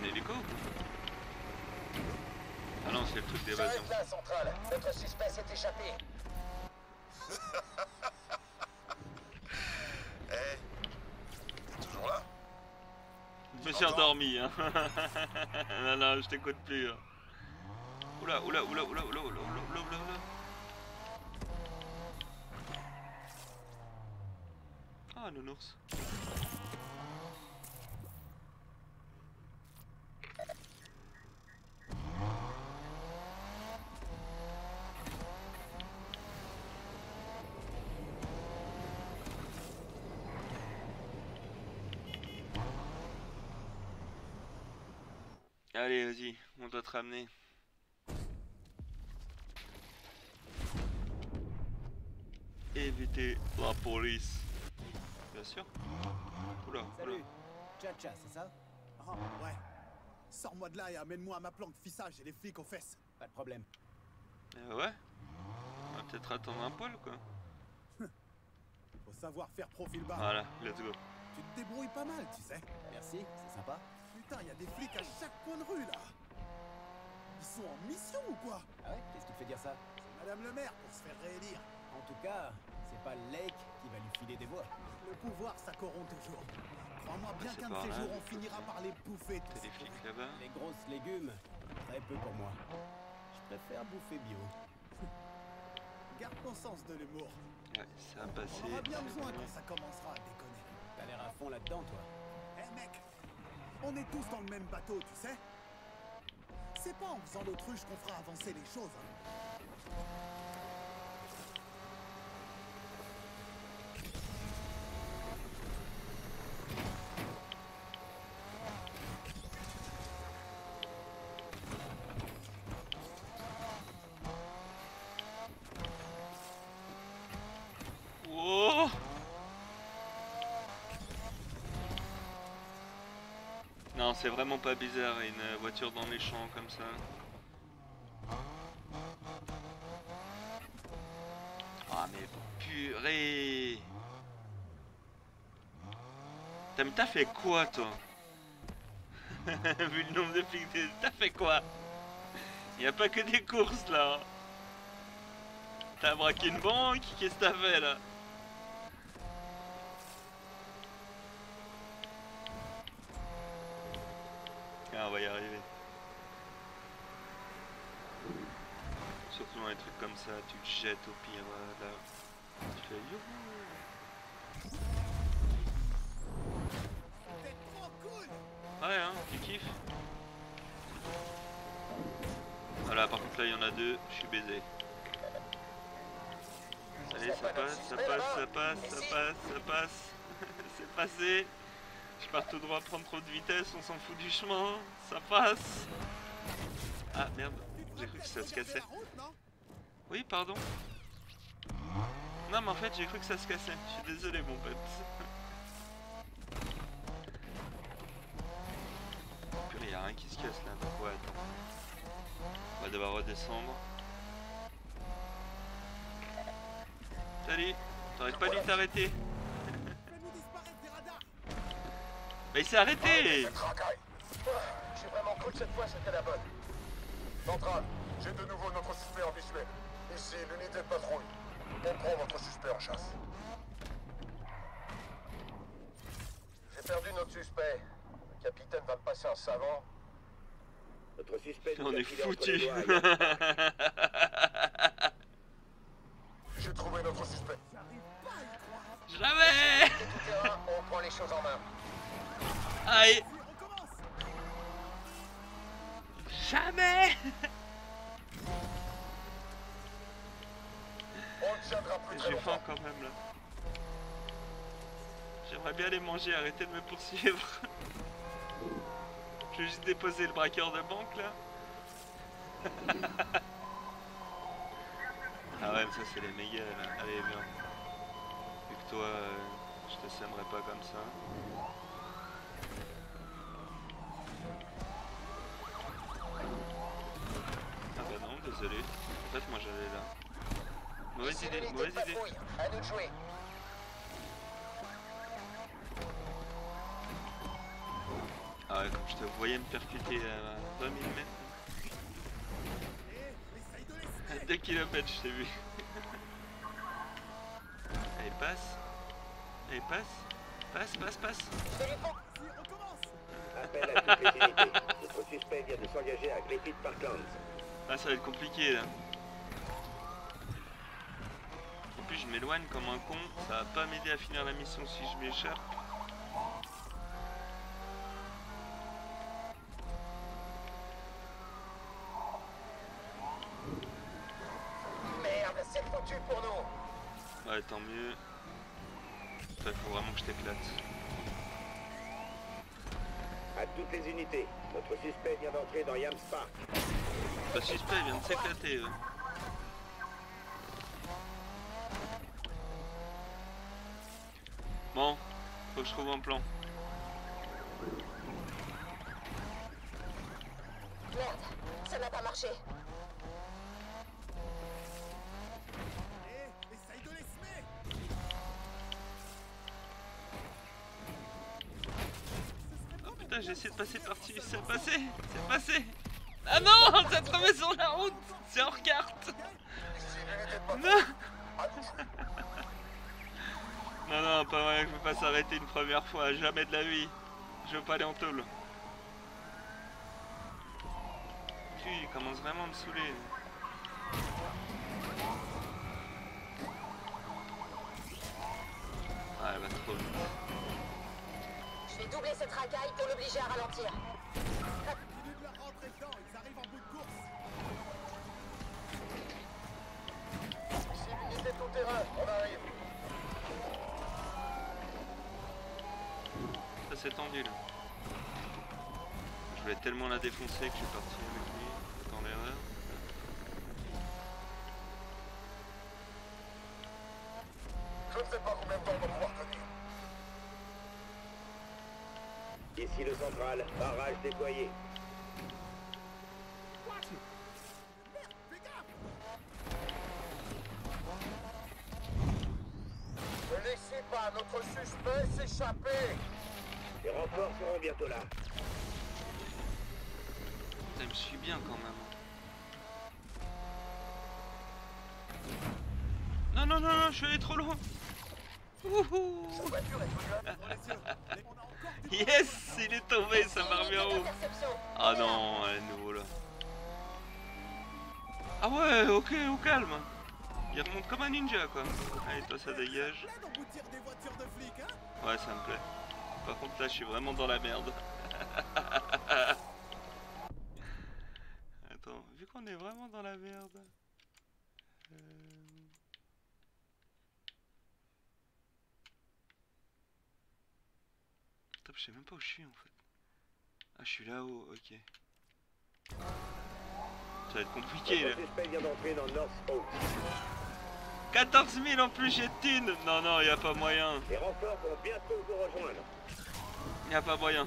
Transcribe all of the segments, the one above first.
hélico ou quoi? Ah non, c'est le truc d'évasion. J'arrive là, centrale. Notre suspect s'est échappé. Eh, t'es toujours là? Je me suis endormi, hein. Non, non, je t'écoute plus. Hein. Oula, oula, oula, oula, oula, oula, oula, oula, oula. Ah, nounours. Allez, vas-y, on doit te ramener. Éviter la police. Bien sûr. Oula, oula. Salut, Tcha-Tcha, c'est ça? Oh, ouais. Sors-moi de là et amène-moi à ma planque fissage et les flics aux fesses. Pas de problème. Ouais. On va peut-être attendre un poil, quoi. Faut savoir faire profil bas. Voilà, let's go. Tu te débrouilles pas mal, tu sais. Merci, c'est sympa. Putain, y a des flics à chaque coin de rue, là. Ils sont en mission ou quoi? Ah ouais? Qu'est-ce qui te fait dire ça? C'est Madame le maire pour se faire réélire. En tout cas, c'est pas Lake qui va lui filer des voix. Le pouvoir, ça corrompt toujours. Crois-moi bien c'est qu'un de par ces là, jours, on finira par les bouffer. T'as des flics là-bas. Les grosses légumes, très peu pour moi. Je préfère bouffer bio. Garde ton sens de l'humour. Ouais, ça a passé. On aura bien besoin quand ça commencera à déconner. T'as l'air à fond là-dedans, toi. Eh mec, on est tous dans le même bateau, tu sais. C'est pas en faisant l'autruche qu'on fera avancer les choses. Hein. Oh! Non, c'est vraiment pas bizarre, une voiture dans les champs comme ça. Ah mais purée! T'as fait quoi toi? Vu le nombre de flics, t'as fait quoi? Y a pas que des courses là. T'as braqué une banque? Qu'est-ce que t'as fait là? Ah, on va y arriver. Surtout dans les trucs comme ça, tu te jettes au pire là. Tu fais youhou. T'es trop cool. Ouais hein, tu kiffes. Voilà, par contre là il y en a deux, je suis baisé. Allez, ça passe, ça passe, ça passe, ça passe, ça passe. C'est passé. Je pars tout droit, prendre trop de vitesse, on s'en fout du chemin, ça passe. Ah merde, j'ai cru que ça se cassait. Oui, pardon. Non mais en fait j'ai cru que ça se cassait, je suis désolé mon pote. Purée, y'a rien qui se casse là, donc ouais, attends. On va devoir redescendre. Salut, t'aurais pas dû t'arrêter. Fais-nous disparaître des radars. Mais il s'est arrêté. Je suis vraiment cool cette fois, c'était la bonne. Central, j'ai de nouveau notre suspect en visuel. Ici, l'unité de patrouille. On prend votre suspect en chasse. J'ai perdu notre suspect. Le capitaine va me passer un savant. Notre suspect On est foutu. J'ai trouvé notre suspect. Jamais. Tout terrain, on prend les choses en main. Aïe. Jamais. On ne tiendra plus très J'ai faim longtemps. quand même là. J'aimerais bien les manger, arrêtez de me poursuivre. Je vais juste déposer le braqueur de banque là. Ah ouais mais ça c'est les méga là. Allez viens. Vu que toi je te sèmerai pas comme ça. Ah bah non désolé. En fait moi j'allais là. Mauvaise Ici idée, l'unité de mauvaise idée. patrouille. À nous de jouer. Ah Ouais, comme je te voyais me percuter à 20 000 mètres. À 2 km, je t'ai vu. Allez, passe. Allez, passe. Passe, passe, passe. Appel à toutes les unités. Notre suspect vient de s'engager à Griffith Parklands. Ah, ça va être compliqué là. En plus, je m'éloigne comme un con. Ça va pas m'aider à finir la mission si je m'échappe. Merde, c'est foutu pour nous. Ouais, tant mieux. Il faut vraiment que je t'éclate. À toutes les unités. Notre suspect vient d'entrer dans Yams Park. Le suspect vient de s'éclater. Bon, faut que je trouve un plan. Merde, ça n'a pas marché. Essaye de les semer. Oh putain, j'ai essayé de passer par-dessus. C'est passé. C'est passé. Ah non, ça tombé sur la route. C'est hors carte. Non. Non, non, pas moyen que je me fasse arrêter une première fois, jamais de la vie. Je veux pas aller en tôle. Puis, il commence vraiment à me saouler. Ah, elle va trop vite. Je vais doubler cette racaille pour l'obliger à ralentir. Continue de leur rentrer dedans, ils arrivent en bout de course. Ici l'unité tout terrain, on arrive. Ça s'est tendu là. Je voulais tellement la défoncer que je suis parti avec lui dans l'erreur. Je ne sais pas combien de temps on va pouvoir tenir. Ici le central. Barrage déployé. Fais gaffe. Ne laissez pas notre suspect s'échapper. Les renforts seront bientôt là. Ça me suit bien quand même. Non, non, non, non, je suis allé trop loin. Wouhou. La voiture est venue à... Yes, il est tombé, ça m'a remis en haut. Ah non, elle est nouveau là. Ah ouais, ok, au calme. Il remonte comme un ninja quoi. Allez, toi ça dégage. Là d'emboutir des voitures de flics, hein. Ouais, ça me plaît. Par contre là, je suis vraiment dans la merde. Attends, vu qu'on est vraiment dans la merde. Top, je sais même pas où je suis en fait. Ah, je suis là-haut, ok. Ça va être compliqué là. Notre suspect vient d'entrer dans North Oak. 14 000 en plus, j'ai de thunes. Non, non, y a pas moyen. Les renforts vont bientôt vous rejoindre. Y a pas moyen.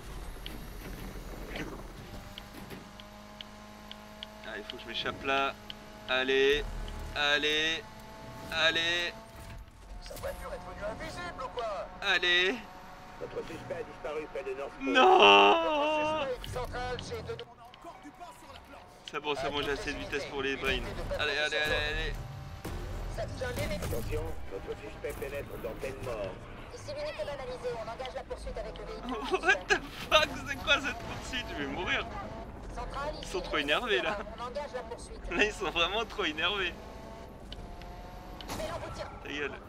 Ah, il faut que je m'échappe là. Allez, allez, allez, Sa voiture est devenue invisible ou quoi? allez. Notre suspect a disparu près de North Oak. Non. Suspect central, j'ai de... On a encore du pain sur la planche. C'est bon, j'ai assez de vitesse pour les brains. Allez, allez, allez, allez. Ça devient limite. Attention, notre suspect pénètre dans Benmore. Ici l'unité banalisée, on engage la poursuite avec le véhicule. What the fuck, c'est quoi cette poursuite? Je vais mourir. Centrale, ici, Ils sont trop énervés là. on engage la poursuite. Là, ils sont vraiment trop énervés. Je vais l'emboutir. Ta gueule.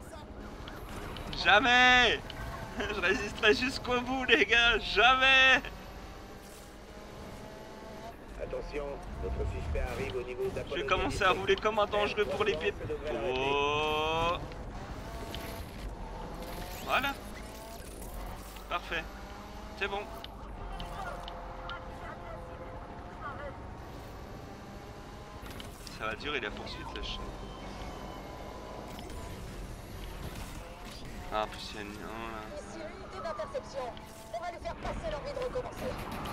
Jamais. Je résisterai jusqu'au bout, les gars. Jamais. Attention, notre suspect arrive au niveau Je d'Apollo. vais commencer à rouler comme un dangereux pour les pieds. Oh. Voilà. Parfait. C'est bon. Ça va durer la poursuite là, je sens. Ah, en plus il y a une... oh, là. Ici l'unité d'interception. On va lui faire passer l'envie de recommencer.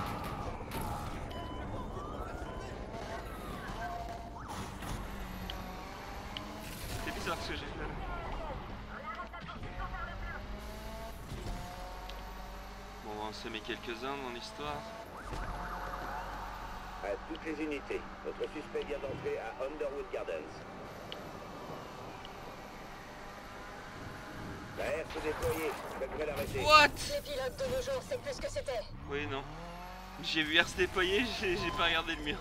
C'est bizarre ce que j'ai fait là. Bon, on va se consommé quelques-uns dans l'histoire. À toutes les unités, notre suspect vient d'entrer à Underwood Gardens. La R s'est déployée, je devrais l'arrêter. What? Les pilotes de nos jours, c'est plus ce que c'était. Oui, non. J'ai vu R se déployer, j'ai pas regardé le mur.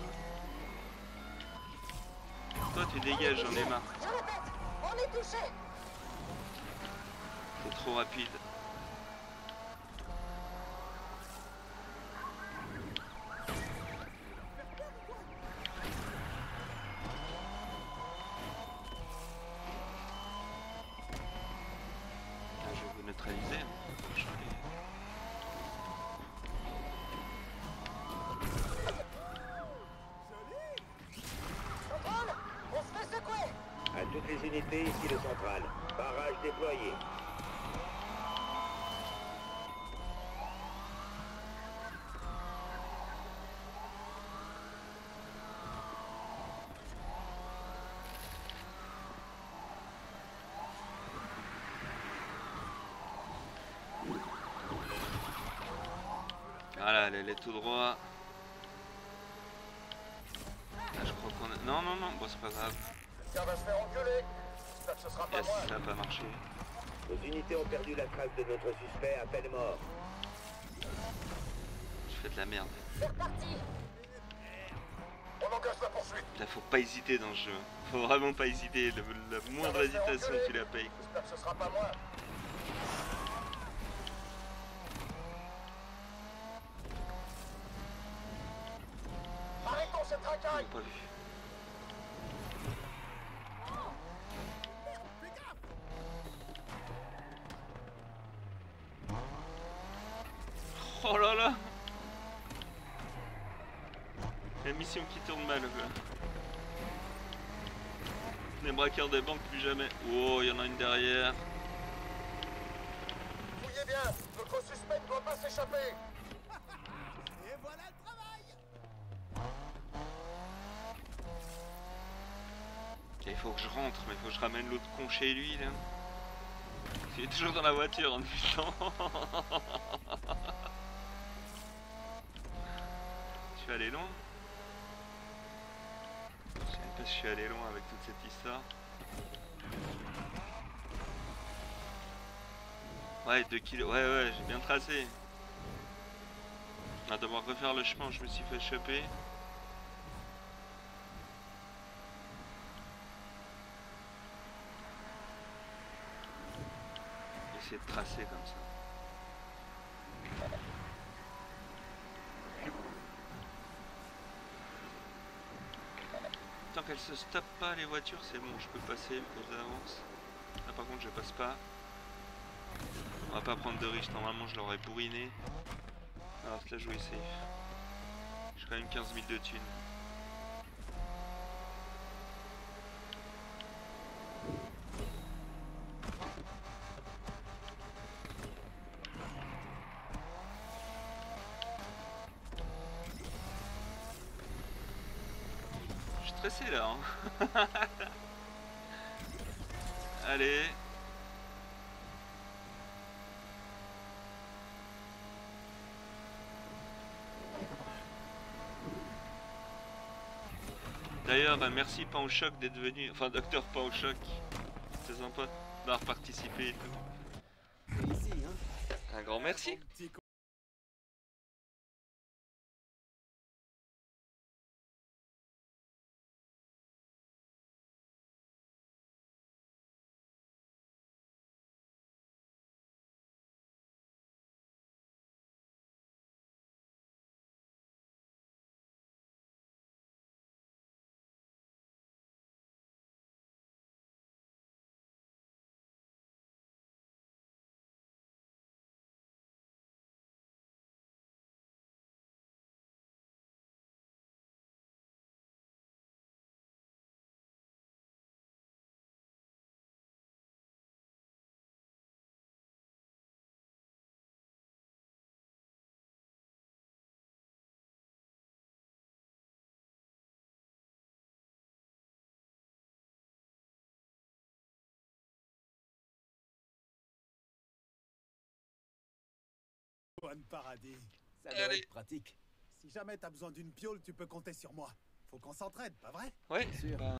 Toi, tu dégages, j'en ai marre. Je répète, on est touché. C'est trop rapide. Ah, je vais vous neutraliser. Contrôle, on se fait secouer. À toutes les unités, ici le central. Barrage déployé. Voilà, elle est tout droit. Ah, je crois qu'on a... Non, non, non, bon, c'est pas grave. Quelqu'un va se faire engueuler. J'espère que ce sera pas Yes, moi. ça a pas marché. Nos unités ont perdu la trace de notre suspect à peine mort. Je fais de la merde. C'est reparti. On engage la poursuite. Là, faut pas hésiter dans ce jeu. Faut vraiment pas hésiter. La moindre hésitation, tu la payes. J'espère que ce sera pas moi. Arrêtons cette Ils racaille. m'ont pas vu. Oh là là. La mission qui tourne mal, quoi. Les braqueurs des banques, plus jamais. Oh, il y en a une derrière. Fouillez bien. Notre suspect ne doit pas s'échapper. Et voilà le travail. Il faut que je rentre, mais il faut que je ramène l'autre con chez lui, là. Il est toujours dans la voiture en putain. Je suis allé loin. Je sais pas si je suis allé loin avec toute cette histoire. Ouais, 2 kilos. Ouais, ouais, j'ai bien tracé. On va devoir refaire le chemin où je me suis fait choper. Essayer de tracer comme ça. Tant qu'elles se stoppent pas les voitures, c'est bon, je peux passer plus d'avance. Là par contre je passe pas. On va pas prendre de risque, normalement je l'aurais bourriné. Alors c'est la jouer safe. J'ai quand même 15 000 de thunes. Je suis stressé là. Hein. Allez. D'ailleurs, merci Panchoc d'être venu, enfin Docteur Panchoc, c'est sympa d'avoir participé et tout. C'est ici, hein. Un grand merci. Petit Bon paradis. Ça doit Allez. être pratique. Si jamais t'as besoin d'une piole, tu peux compter sur moi. Faut qu'on s'entraide, pas vrai? Ouais, Bien sûr. bah,